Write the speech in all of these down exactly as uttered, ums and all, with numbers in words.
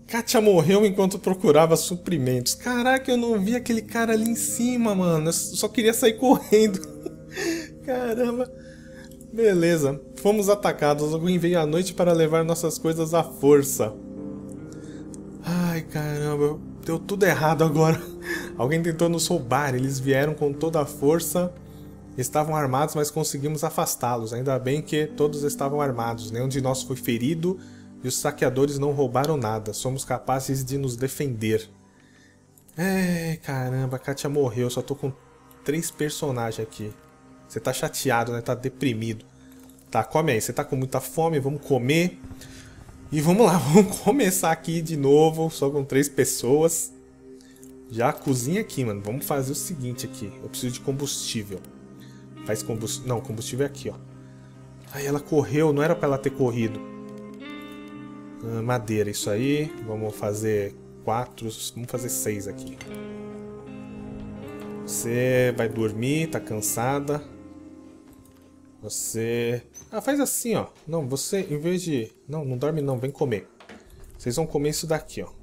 Kátia morreu enquanto procurava suprimentos. Caraca, eu não vi aquele cara ali em cima, mano. Eu só queria sair correndo. Caramba. Beleza. Fomos atacados. Alguém veio à noite para levar nossas coisas à força. Ai, caramba. Deu tudo errado agora. Alguém tentou nos roubar. Eles vieram com toda a força. Estavam armados, mas conseguimos afastá-los. Ainda bem que todos estavam armados. Nenhum de nós foi ferido. E os saqueadores não roubaram nada. Somos capazes de nos defender. É, caramba, a Kátia morreu. Só tô com três personagens aqui. Você tá chateado, né? Tá deprimido. Tá, come aí. Você tá com muita fome, vamos comer. E vamos lá, vamos começar aqui de novo. Só com três pessoas. Já cozinha aqui, mano. Vamos fazer o seguinte aqui. Eu preciso de combustível. Faz combustível. Não, combustível é aqui, ó. Aí ela correu, não era pra ela ter corrido. Madeira, isso aí. Vamos fazer quatro. Vamos fazer seis aqui. Você vai dormir, tá cansada. Você... Ah, faz assim, ó. Não, você, em vez de... Não, não dorme não, vem comer. Vocês vão comer isso daqui, ó.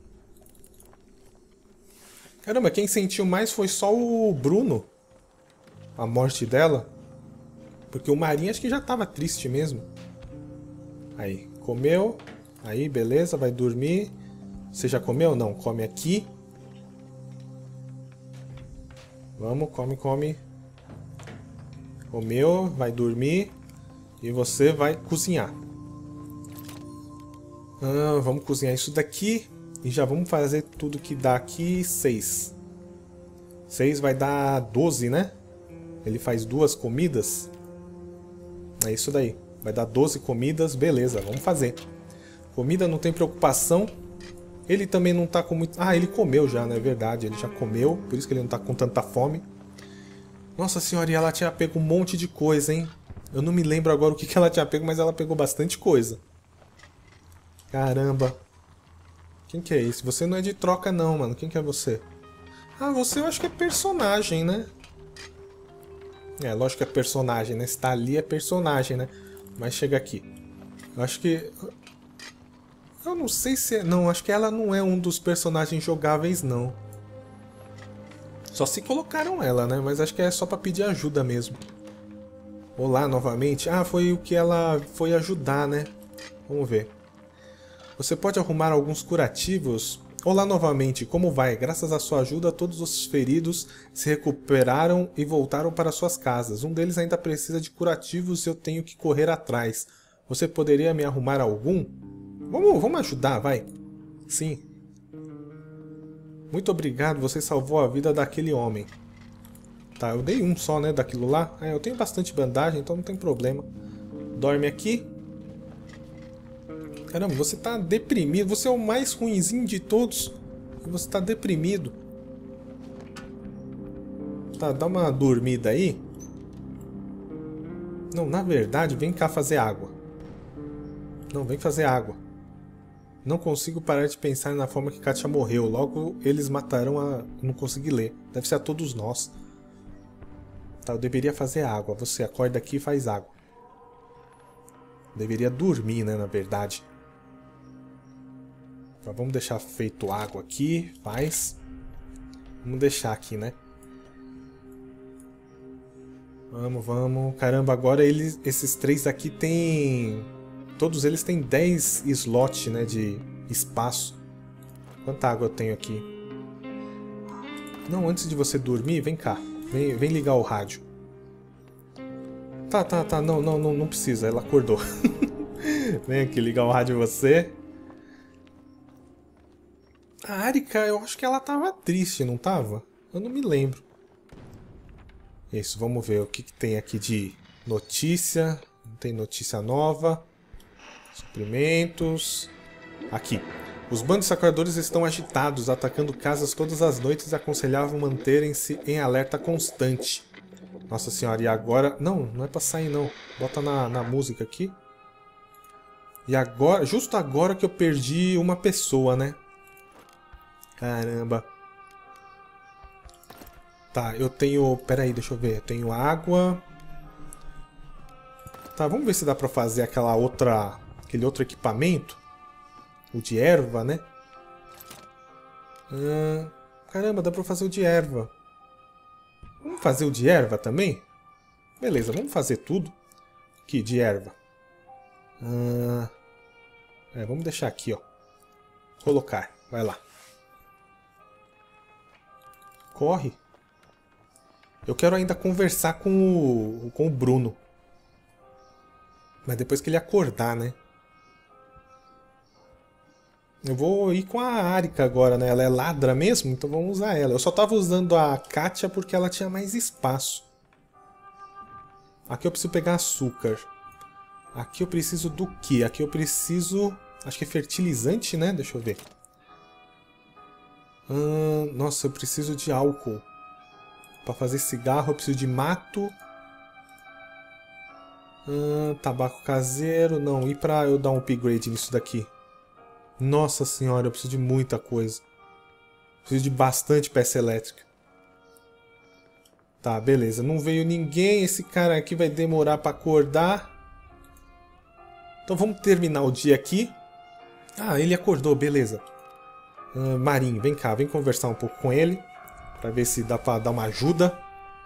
Caramba, quem sentiu mais foi só o Bruno. A morte dela. Porque o Marinho acho que já tava triste mesmo. Aí, comeu... Aí, beleza, vai dormir. Você já comeu? Não, come aqui. Vamos, come, come. Comeu, vai dormir. E você vai cozinhar. Ah, vamos cozinhar isso daqui. E já vamos fazer tudo que dá aqui. Seis. Seis vai dar doze, né? Ele faz duas comidas. É isso daí. Vai dar doze comidas. Beleza, vamos fazer. Comida não tem preocupação. Ele também não tá com muito... Ah, ele comeu já, não é verdade. Ele já comeu, por isso que ele não tá com tanta fome. Nossa senhora, e ela tinha pego um monte de coisa, hein? Eu não me lembro agora o que, que ela tinha pego, mas ela pegou bastante coisa. Caramba. Quem que é esse? Você não é de troca não, mano. Quem que é você? Ah, você eu acho que é personagem, né? É, lógico que é personagem, né? Se tá ali é personagem, né? Mas chega aqui. Eu acho que... Eu não sei se é... Não, acho que ela não é um dos personagens jogáveis, não. Só se colocaram ela, né? Mas acho que é só pra pedir ajuda mesmo. Olá, novamente. Ah, foi o que ela foi ajudar, né? Vamos ver. Você pode arrumar alguns curativos? Olá, novamente. Como vai? Graças à sua ajuda, todos os feridos se recuperaram e voltaram para suas casas. Um deles ainda precisa de curativos e eu tenho que correr atrás. Você poderia me arrumar algum? Vamos, vamos ajudar, vai. Sim. Muito obrigado, você salvou a vida daquele homem. Tá, eu dei um só, né, daquilo lá. Ah, eu tenho bastante bandagem, então não tem problema. Dorme aqui. Caramba, você tá deprimido. Você é o mais ruinzinho de todos. E você tá deprimido. Tá, dá uma dormida aí. Não, na verdade, vem cá fazer água. Não, vem fazer água. Não consigo parar de pensar na forma que Kátia morreu. Logo, eles matarão a... Não consegui ler. Deve ser a todos nós. Tá, eu deveria fazer água. Você acorda aqui e faz água. Deveria dormir, né, na verdade. Tá, vamos deixar feito água aqui. Faz. Vamos deixar aqui, né? Vamos, vamos. Caramba, agora eles, esses três aqui tem... Todos eles têm dez slots, né, de espaço. Quanta água eu tenho aqui? Não, antes de você dormir, vem cá. Vem, vem ligar o rádio. Tá, tá, tá. Não, não, não, não precisa. Ela acordou. Vem aqui ligar o rádio você. A Arika, eu acho que ela tava triste, não tava? Eu não me lembro. Isso, vamos ver o que, que tem aqui de notícia. Não tem notícia nova. Suprimentos. Aqui. Os bandos saqueadores estão agitados, atacando casas todas as noites e aconselhavam manterem-se em alerta constante. Nossa senhora, e agora... Não, não é pra sair não. Bota na, na música aqui. E agora... Justo agora que eu perdi uma pessoa, né? Caramba. Tá, eu tenho... Pera aí, deixa eu ver. Eu tenho água. Tá, vamos ver se dá pra fazer aquela outra... Aquele outro equipamento. O de erva, né? Ah, caramba, dá pra fazer o de erva. Vamos fazer o de erva também? Beleza, vamos fazer tudo. Aqui, de erva. Ah, é, vamos deixar aqui, ó. Colocar, vai lá. Corre. Eu quero ainda conversar com o, com o Bruno. Mas depois que ele acordar, né? Eu vou ir com a Arika agora, né? Ela é ladra mesmo, então vamos usar ela. Eu só tava usando a Katia porque ela tinha mais espaço. Aqui eu preciso pegar açúcar. Aqui eu preciso do quê? Aqui eu preciso... Acho que é fertilizante, né? Deixa eu ver. Hum, nossa, eu preciso de álcool. Para fazer cigarro eu preciso de mato. Hum, tabaco caseiro. Não, e para eu dar um upgrade nisso daqui? Nossa senhora, eu preciso de muita coisa. Preciso de bastante peça elétrica. Tá, beleza. Não veio ninguém. Esse cara aqui vai demorar para acordar. Então vamos terminar o dia aqui. Ah, ele acordou, beleza. Uh, Marinho, vem cá, vem conversar um pouco com ele. Pra ver se dá pra dar uma ajuda.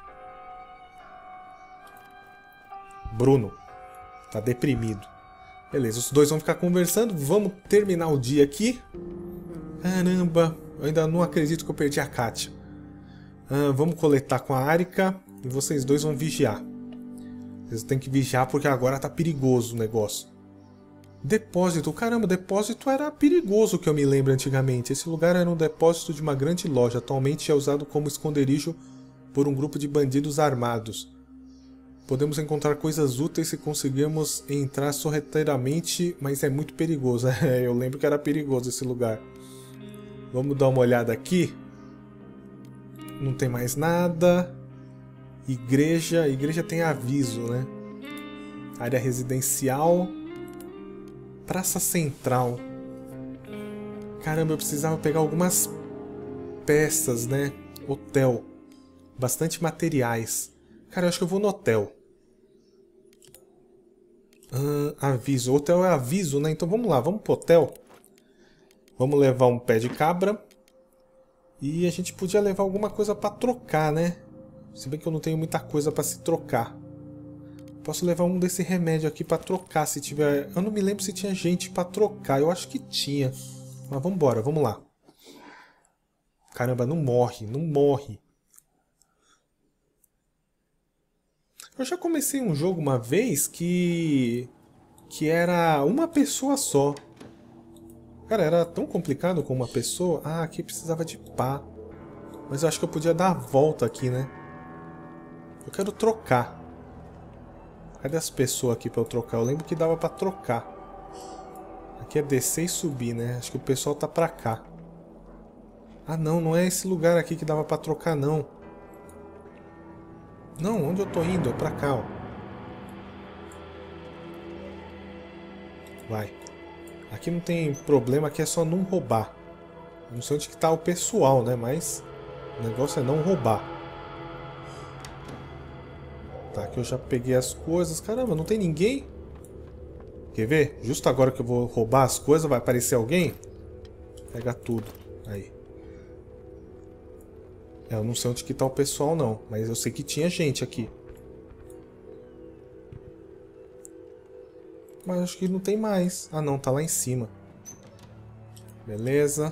Bruno. Tá deprimido. Beleza, os dois vão ficar conversando. Vamos terminar o dia aqui. Caramba, eu ainda não acredito que eu perdi a Katia. Uh, vamos coletar com a Arika. E vocês dois vão vigiar. Vocês têm que vigiar porque agora tá perigoso o negócio. Depósito. Caramba, depósito era perigoso que eu me lembro antigamente. Esse lugar era um depósito de uma grande loja. Atualmente é usado como esconderijo por um grupo de bandidos armados. Podemos encontrar coisas úteis se conseguirmos entrar sorrateiramente, mas é muito perigoso. É, eu lembro que era perigoso esse lugar. Vamos dar uma olhada aqui. Não tem mais nada. Igreja. Igreja tem aviso, né? Área residencial. Praça Central. Caramba, eu precisava pegar algumas peças, né? Hotel. Bastante materiais. Cara, eu acho que eu vou no hotel. Ah, aviso. Hotel é aviso, né? Então vamos lá, vamos pro hotel. Vamos levar um pé de cabra. E a gente podia levar alguma coisa pra trocar, né? Se bem que eu não tenho muita coisa pra se trocar. Posso levar um desse remédio aqui pra trocar se tiver... Eu não me lembro se tinha gente pra trocar. Eu acho que tinha. Mas vamos embora, vamos lá. Caramba, não morre, não morre. Eu já comecei um jogo uma vez que... que era uma pessoa só. Cara, era tão complicado com uma pessoa. Ah, aqui precisava de pá. Mas eu acho que eu podia dar a volta aqui, né? Eu quero trocar. Cadê as pessoas aqui pra eu trocar? Eu lembro que dava pra trocar. Aqui é descer e subir, né? Acho que o pessoal tá pra cá. Ah, não, não é esse lugar aqui que dava pra trocar, não. Não, onde eu tô indo? É pra cá, ó. Vai. Aqui não tem problema, aqui é só não roubar. Eu não sei onde que tá o pessoal, né? Mas o negócio é não roubar. Tá, aqui eu já peguei as coisas. Caramba, não tem ninguém? Quer ver? Justo agora que eu vou roubar as coisas, vai aparecer alguém? Pega tudo. Aí. É, eu não sei onde que tá o pessoal, não. Mas eu sei que tinha gente aqui. Mas acho que não tem mais. Ah, não. Tá lá em cima. Beleza.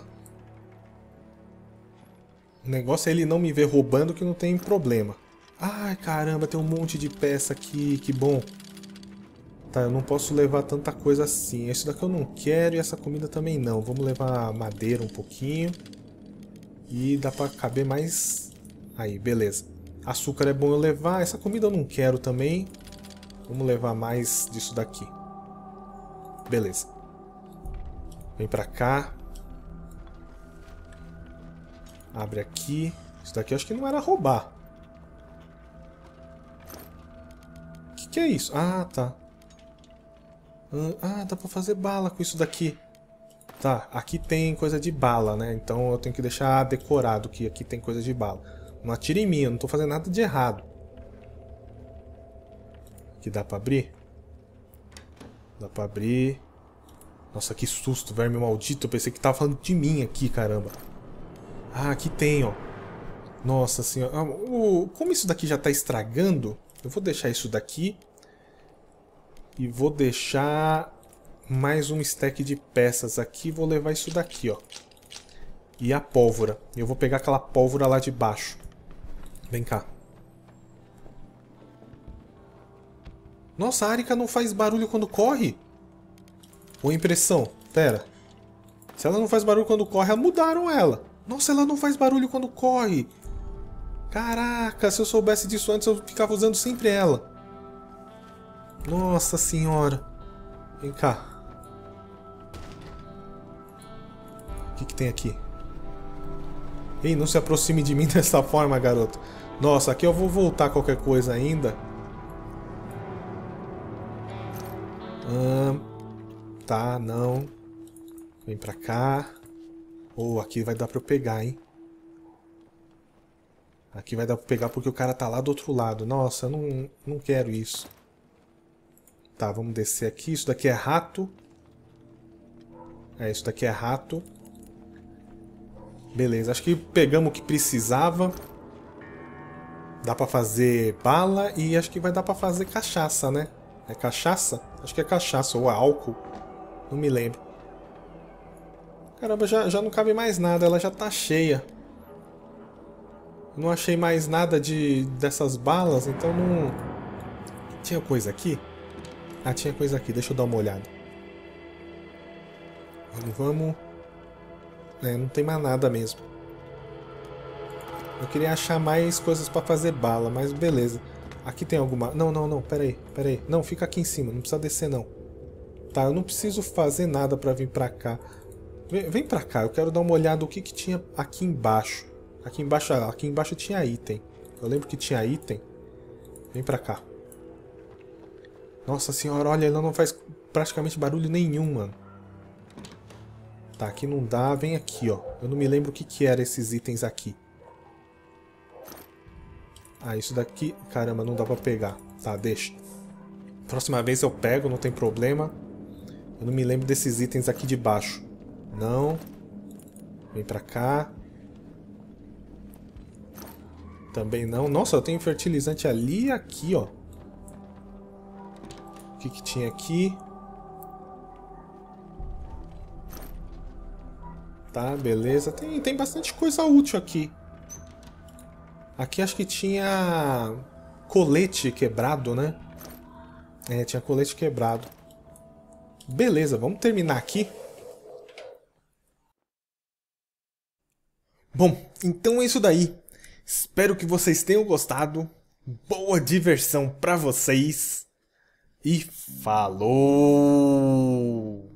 O negócio é ele não me ver roubando que não tem problema. Ai, caramba. Tem um monte de peça aqui. Que bom. Tá, eu não posso levar tanta coisa assim. Esse daqui eu não quero e essa comida também não. Vamos levar madeira um pouquinho. E dá pra caber mais... Aí, beleza. Açúcar é bom eu levar. Essa comida eu não quero também. Vamos levar mais disso daqui. Beleza. Vem pra cá. Abre aqui. Isso daqui eu acho que não era roubar. O que, que é isso? Ah, tá. Ah, dá pra fazer bala com isso daqui. Tá, aqui tem coisa de bala, né? Então eu tenho que deixar decorado que aqui tem coisa de bala. Não atire em mim, eu não tô fazendo nada de errado. Aqui dá pra abrir? Dá pra abrir. Nossa, que susto, verme maldito. Eu pensei que tava falando de mim aqui, caramba. Ah, aqui tem, ó. Nossa senhora. O, como isso daqui já tá estragando, eu vou deixar isso daqui. E vou deixar mais um stack de peças aqui. Vou levar isso daqui, ó. E a pólvora. Eu vou pegar aquela pólvora lá de baixo. Vem cá. Nossa, a Arika não faz barulho quando corre? Ou impressão? Pera. Se ela não faz barulho quando corre, mudaram ela. Nossa, ela não faz barulho quando corre. Caraca, se eu soubesse disso antes, eu ficava usando sempre ela. Nossa senhora. Vem cá. O que, que tem aqui? Ei, não se aproxime de mim dessa forma, garoto. Nossa, aqui eu vou voltar qualquer coisa ainda. Hum, tá, não. Vem pra cá. Oh, aqui vai dar pra eu pegar, hein? Aqui vai dar pra pegar porque o cara tá lá do outro lado. Nossa, eu não, não quero isso. Tá, vamos descer aqui. Isso daqui é rato. É, isso daqui é rato. Beleza, acho que pegamos o que precisava. Dá pra fazer bala e acho que vai dar pra fazer cachaça, né? É cachaça? Acho que é cachaça ou álcool. Não me lembro. Caramba, já, já não cabe mais nada. Ela já tá cheia. Não achei mais nada de dessas balas, então não... Tinha coisa aqui? Ah, tinha coisa aqui. Deixa eu dar uma olhada. Vamos, vamos... É, não tem mais nada mesmo. Eu queria achar mais coisas pra fazer bala, mas beleza. Aqui tem alguma... Não, não, não, pera aí, pera aí. Não, fica aqui em cima, não precisa descer não. Tá, eu não preciso fazer nada pra vir pra cá. Vem, vem pra cá, eu quero dar uma olhada o que que tinha aqui embaixo. Aqui embaixo, aqui embaixo tinha item. Eu lembro que tinha item. Vem pra cá. Nossa senhora, olha, ela não faz praticamente barulho nenhum, mano. Tá, aqui não dá. Vem aqui, ó. Eu não me lembro o que que eram esses itens aqui. Ah, isso daqui... Caramba, não dá pra pegar. Tá, deixa. Próxima vez eu pego, não tem problema. Eu não me lembro desses itens aqui de baixo. Não. Vem pra cá. Também não. Nossa, eu tenho fertilizante ali e aqui, ó. O que que tinha aqui? Tá, beleza. Tem, tem bastante coisa útil aqui. Aqui acho que tinha colete quebrado, né? É, tinha colete quebrado. Beleza, vamos terminar aqui. Bom, então é isso daí. Espero que vocês tenham gostado. Boa diversão pra vocês. E falou!